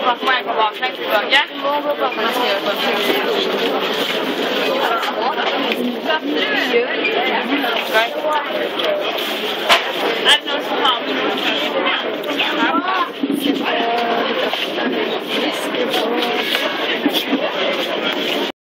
Hoặc ngoài của bò xanh được nhé. Nó